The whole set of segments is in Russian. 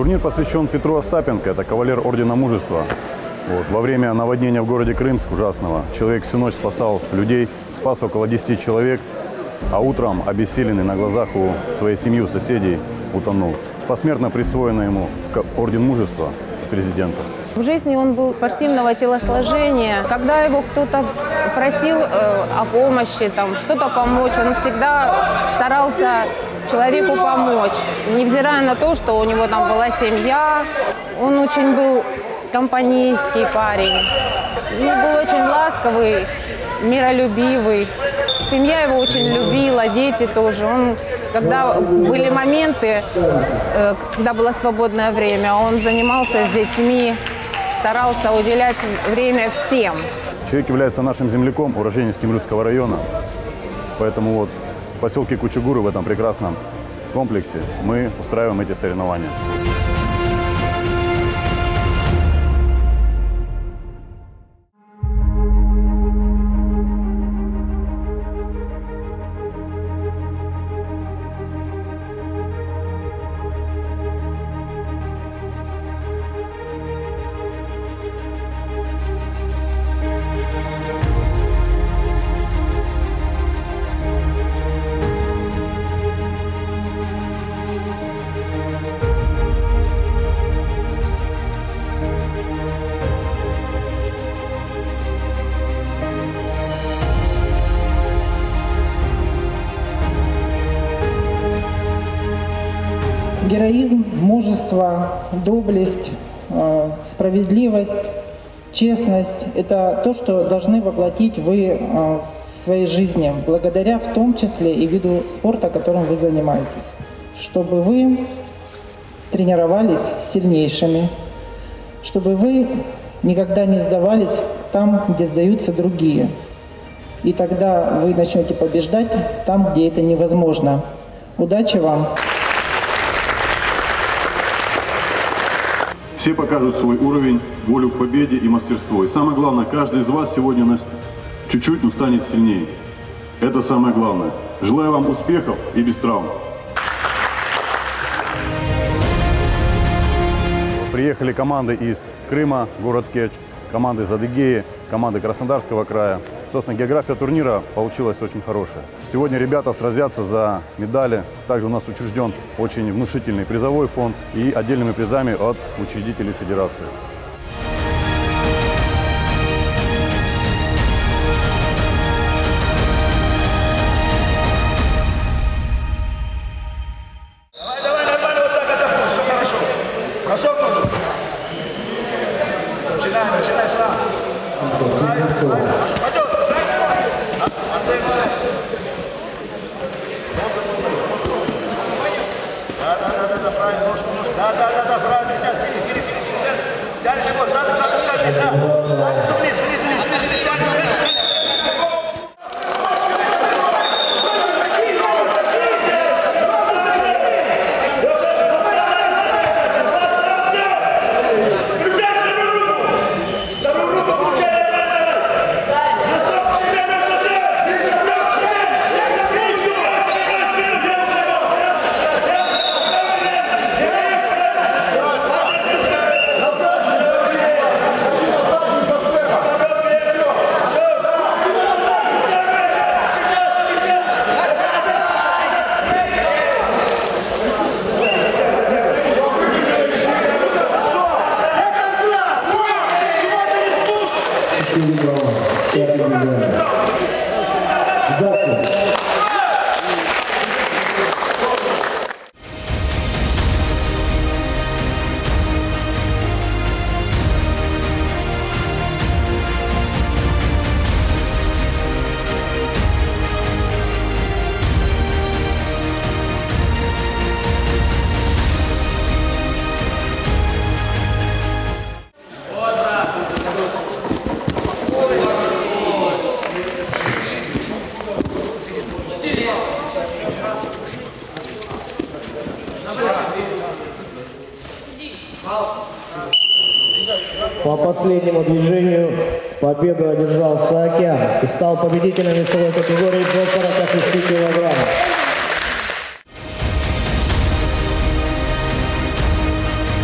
Турнир посвящен Петру Остапенко, это кавалер Ордена Мужества. Вот. Во время наводнения в городе Крымск ужасного человек всю ночь спасал людей, спас около 10 человек, а утром, обессиленный на глазах у своей семьи, у соседей, утонул. Посмертно присвоено ему Орден Мужества президента. В жизни он был спортивного телосложения. Когда его кто-то просил о помощи, что-то помочь, он всегда старался человеку помочь, невзирая на то, что у него там была семья. Он очень был компанейский парень. Он был очень ласковый, миролюбивый. Семья его очень любила, дети тоже. Когда были моменты, когда было свободное время, он занимался с детьми, старался уделять время всем. Человек является нашим земляком, уроженец Темрюзского района. Поэтому вот в поселке Кучугуры, в этом прекрасном комплексе, мы устраиваем эти соревнования. Героизм, мужество, доблесть, справедливость, честность – это то, что должны воплотить вы в своей жизни, благодаря в том числе и виду спорта, которым вы занимаетесь. Чтобы вы тренировались сильнейшими, чтобы вы никогда не сдавались там, где сдаются другие. И тогда вы начнете побеждать там, где это невозможно. Удачи вам! Все покажут свой уровень, волю к победе и мастерство. И самое главное, каждый из вас сегодня чуть-чуть, но станет сильнее. Это самое главное. Желаю вам успехов и без травм. Приехали команды из Крыма, город Керчь, команды из Адыгеи, команды Краснодарского края. Собственно, география турнира получилась очень хорошая. Сегодня ребята сразятся за медали. Также у нас учрежден очень внушительный призовой фонд и отдельными призами от учредителей федерации. Давай, нормально, вот так атакуй, все хорошо. Бросок нужен. Начинай сам. Пойдет. Да, правильно, ножку. Да, правильно. Тяни. Тянешь его, задницу скажи, да. Задницу вниз, тянешь. По последнему движению победу одержал Саакян и стал победителем весовой категории до 46 килограммов.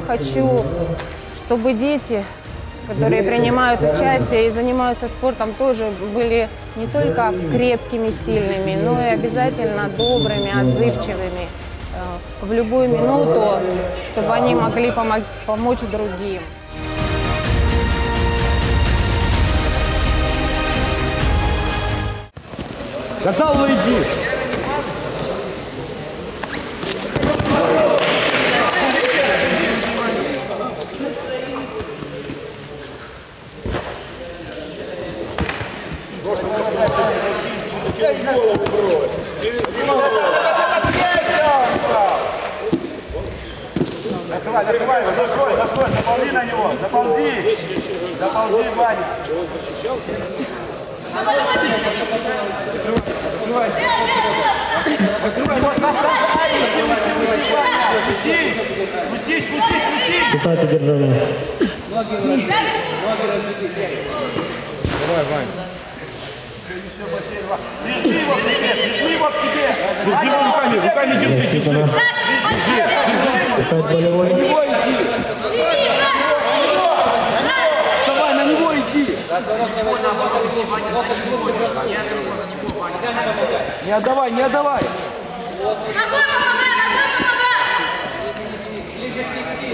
хочу, чтобы дети, которые принимают участие и занимаются спортом, тоже были не только крепкими, сильными, но и обязательно добрыми, отзывчивыми в любую минуту, чтобы они могли помочь другим. Готов идти! Закрывай, заползи на него, заползи, Ваня. Считайте держание. Давай, Вань. Держи его к себе. Руками держи. Считать болевой. Вставай, на него иди. Не отдавай. Ближе к вести.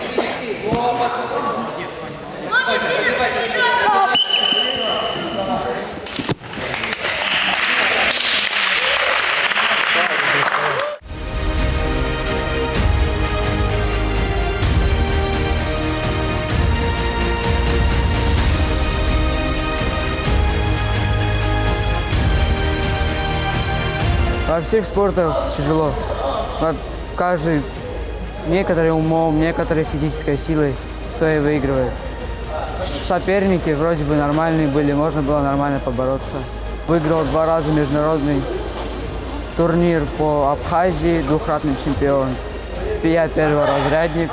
Во всех спортах тяжело. Каждый, некоторые умом, некоторые физической силой своей выигрывает. Соперники вроде бы нормальные были, можно было нормально побороться. Выиграл 2 раза международный турнир по Абхазии, 2-кратный чемпион. Я перворазрядник.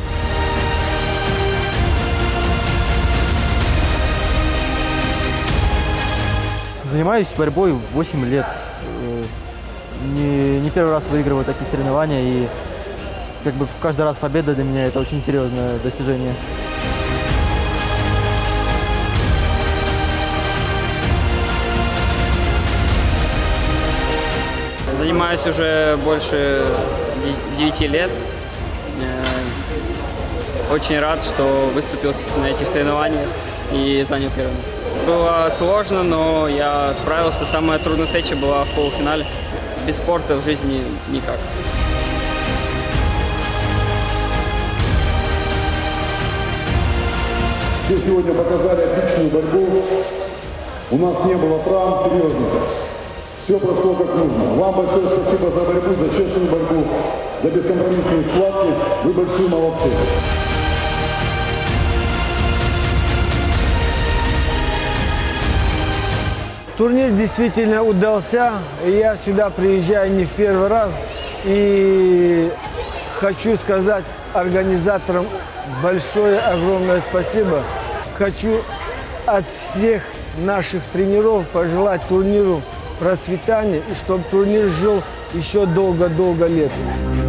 Занимаюсь борьбой 8 лет. Не первый раз выигрываю такие соревнования, и как бы каждый раз победа для меня — это очень серьезное достижение. Занимаюсь уже больше 9 лет. Очень рад, что выступил на этих соревнованиях и занял первое место. Было сложно, но я справился. Самая трудная встреча была в полуфинале. Без спорта в жизни никак. Все сегодня показали отличную борьбу. У нас не было травм серьезных. Все прошло как нужно. Вам большое спасибо за борьбу, за честную борьбу, за бескомпромиссные схватки. Вы большие молодцы. Турнир действительно удался. Я сюда приезжаю не в первый раз. И хочу сказать организаторам большое, огромное спасибо. Хочу от всех наших тренеров пожелать турниру процветания, и чтобы турнир жил еще долго-долго лет.